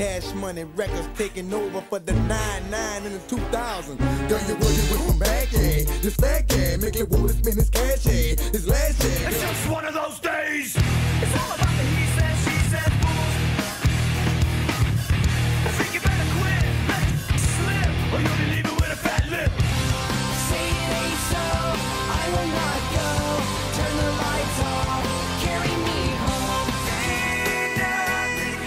Cash Money Records taking over for the 99 in the 2000s. Girl, you're working with some bad yeah. This fat guy make it wanna spend his cash yeah. His last yeah. It's just one of those days. It's all about the he said, she said fools. I think you better quit, let it slip, or you'll be leaving with a fat lip. Say it ain't so, I will not go. Turn the lights off, carry me home. Ain't nothing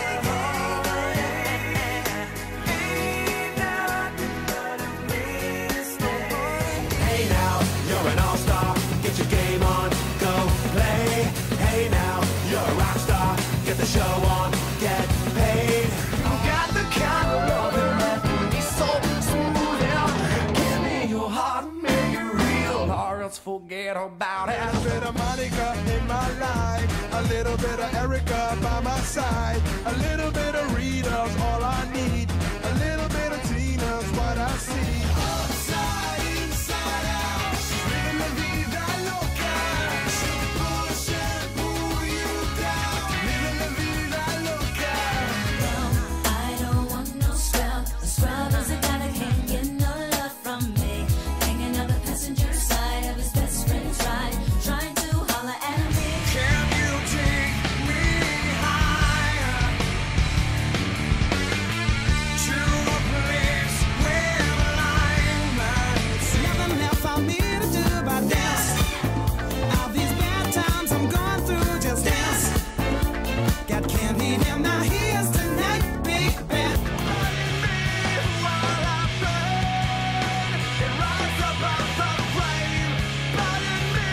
but a mistake. Hey now, you're an all-star, get your game on, go play. Hey now, you're a rock star, get the show on, get paid. You got the kind of love that be so smooth, yeah. Give me your heart, make it real, or else forget about it. A bit of Monica in my life, a little bit of Erica by my side, a little bit of Rita's all I need, a little bit of Tina's what I see. Upside, inside out, living la vida loca. Push and pull you down, living la vida loca. I don't want no scrub. The scrub is a guy that can't get no love from me. Hanging out the passenger side of his best friend's ride, trying to holler at me. Can you take me higher to a place where the line lights? Nothing left for me to do but dance. All these bad times I'm going through, just dance. Got candy in my ears tonight, big band. While I burn, it rises up out the flame. Pardon me.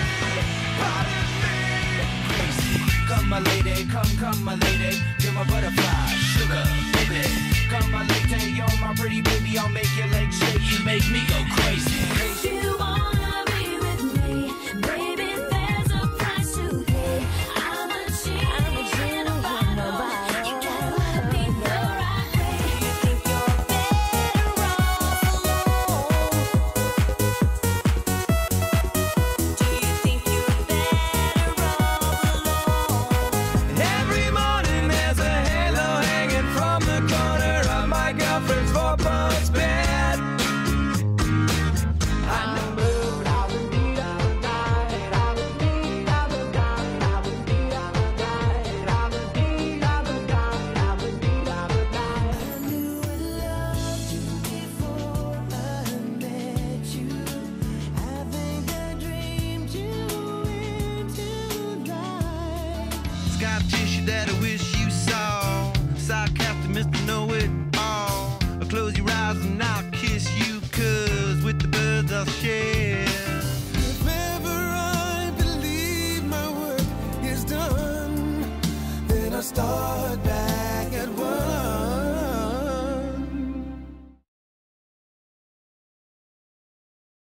Crazy. Come my lady, come my lady, you're my butterfly, sugar, baby. Come my lady, you're my pretty baby, I'll make your legs shake, you make me go crazy. You wanna be with me, baby? There's a price to pay. I'm a gentlewoman, you gotta love me the right way. You think you're better off alone? Do you think you're better off alone? Every morning there's a halo hanging from the corner of my girlfriend's four-post bed. I know. I knew I loved you before I met you. I think I dreamed you into life. Scar tissue that I wish you saw. Sarcastic Mr. Know-It-all. Close your eyes and I'll